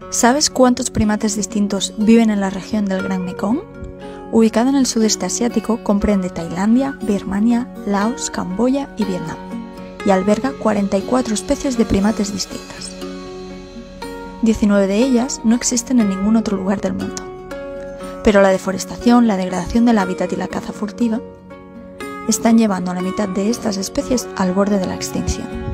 ¿Sabes cuántos primates distintos viven en la región del Gran Mekong? Ubicada en el sudeste asiático, comprende Tailandia, Birmania, Laos, Camboya y Vietnam, y alberga 44 especies de primates distintas. 19 de ellas no existen en ningún otro lugar del mundo. Pero la deforestación, la degradación del hábitat y la caza furtiva están llevando a la mitad de estas especies al borde de la extinción.